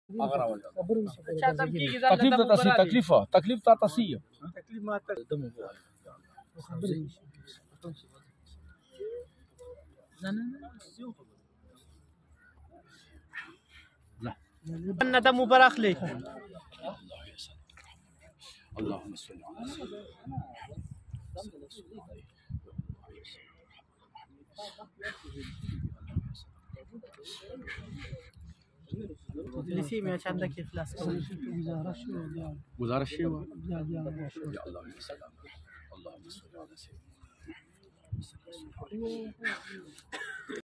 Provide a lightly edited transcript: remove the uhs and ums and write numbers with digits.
تکلیف ته تاسو تکلیف ته تاسو تکلیف ماته أنا دم مبارك لي. اللهم صل على سيدنا جلسي ما عندك إفلاس گزارش شو يا الله يا سلام اللهم صل على سيدنا